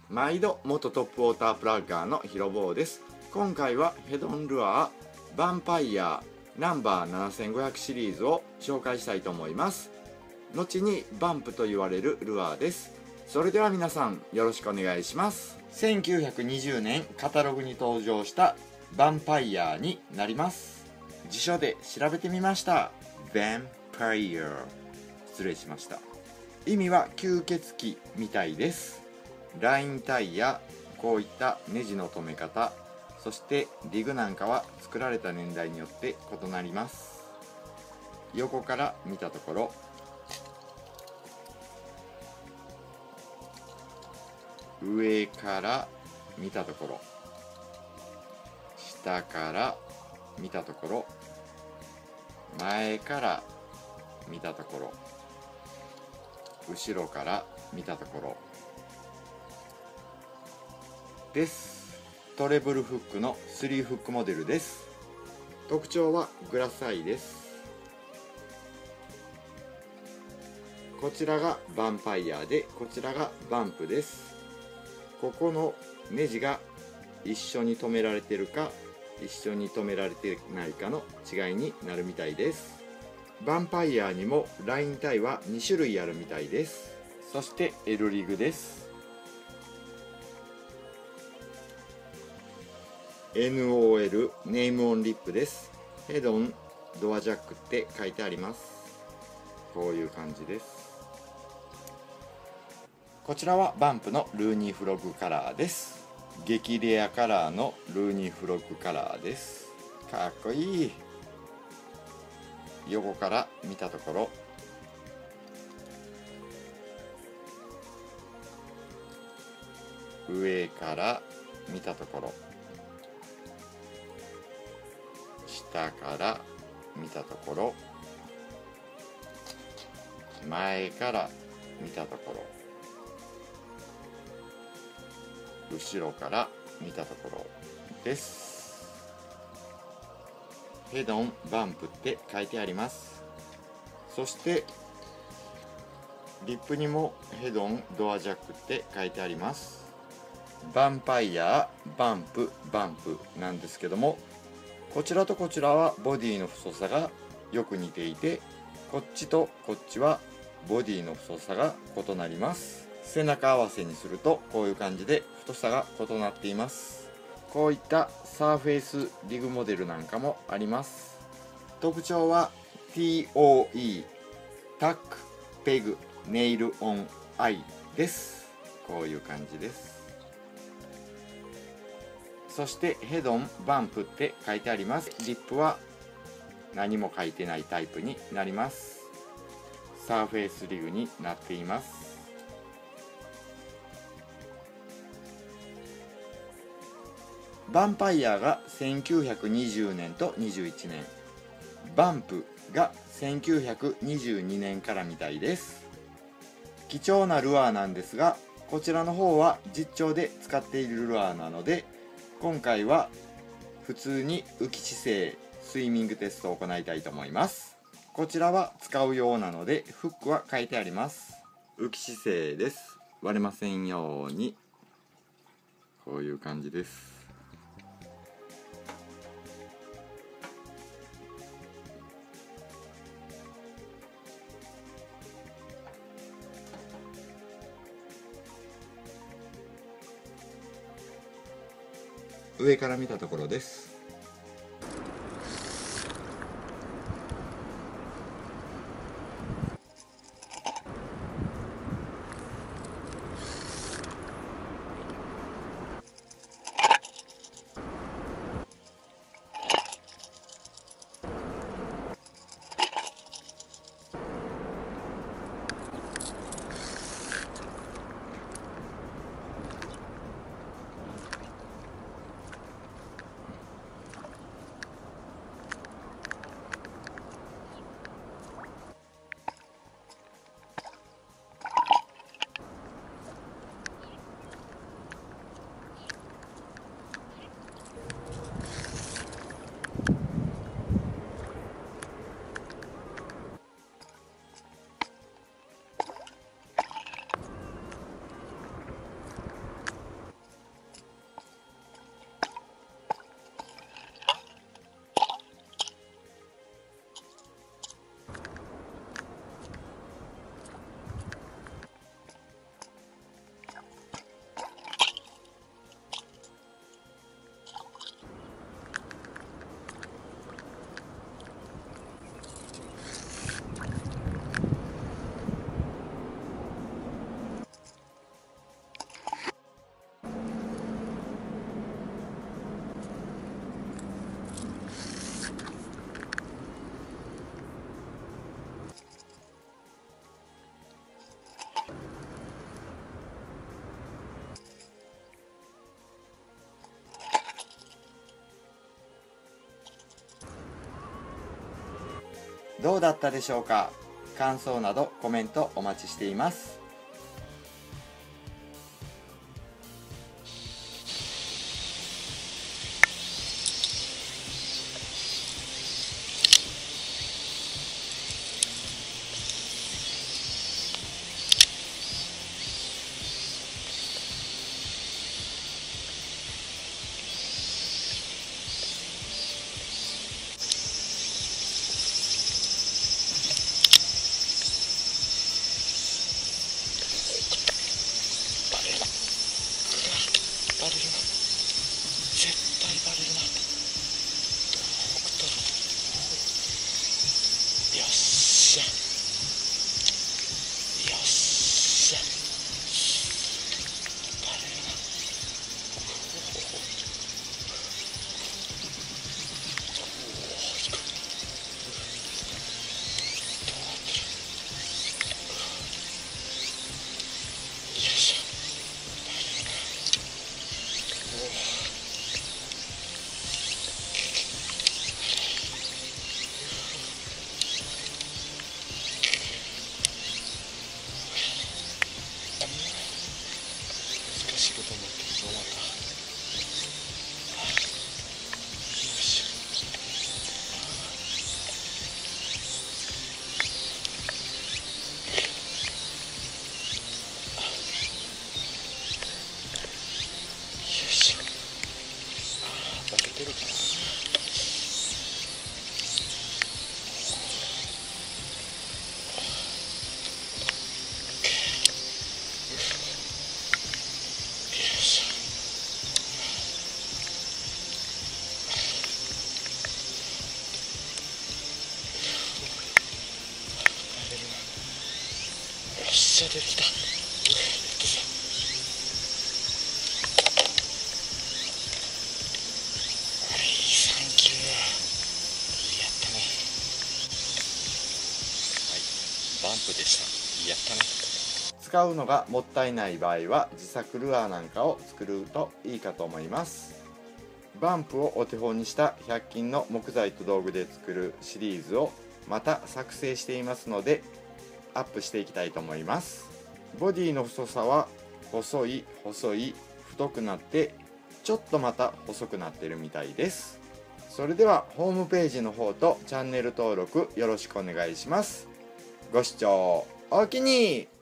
毎度元トップウォータープラッガーのヒロボーです。今回はヘドンルアーヴァンパイアナンバー7500シリーズを紹介したいと思います。後にバンプと言われるルアーです。それでは皆さんよろしくお願いします。1920年カタログに登場したヴァンパイアになります。辞書で調べてみました。ヴァンパイア、失礼しました。意味は吸血鬼みたいです。ラインタイやこういったネジの留め方、そしてリグなんかは作られた年代によって異なります。横から見たところ、上から見たところ、下から見たところ、前から見たところ、後ろから見たところです。トレブルフックの3フックモデルです。特徴はグラスアイです。こちらがヴァンパイアで、こちらがバンプです。ここのネジが一緒に留められてるか一緒に留められてないかの違いになるみたいです。ヴァンパイアにもラインタイは2種類あるみたいです。そして L リグです。 NOL ネームオンリップです。ヘドンドアジャックって書いてあります。こういう感じです。こちらはバンプのルーニーフロッグカラーです。激レアカラーのルーニーフロッグカラーです。かっこいい。横から見たところ、上から見たところ、下から見たところ、前から見たところ、後ろから見たところです。ヘドンバンプって書いてあります。そしてリップにもヘドンドアジャックって書いてあります。ヴァンパイアバンプバンプなんですけども、こちらとこちらはボディの太さがよく似ていて、こっちとこっちはボディの太さが異なります。背中合わせにするとこういう感じで太さが異なっています。こういったサーフェイスリグモデルなんかもあります。特徴は TOE タックペグネイルオンアイです。こういう感じです。そしてヘドンバンプって書いてあります。リップは何も書いてないタイプになります。サーフェイスリグになっています。ヴァンパイアが1920年と21年、バンプが1922年からみたいです。貴重なルアーなんですが、こちらの方は実調で使っているルアーなので、今回は普通に浮き姿勢スイミングテストを行いたいと思います。こちらは使うようなのでフックは書いてあります。浮き姿勢です。割れませんように。こういう感じです。上から見たところです。 どうだったでしょうか。感想などコメントお待ちしています。 バレるな、絶対バレるな。よっしゃ、よっしゃ、バレるな。難しいことになってきそうなんだ。よし。よいしょ。バレてるかな。よっしゃ、出てきた。はい、サンキュー。やったね。はい、バンプでした。やったね。 使うのがもったいない場合は自作ルアーなんかを作るといいかと思います。バンプをお手本にした100均の木材と道具で作るシリーズをまた作成していますのでアップしていきたいと思います。ボディの太さは細い太くなってちょっとまた細くなってるみたいです。それではホームページの方とチャンネル登録よろしくお願いします。ご視聴おおきに。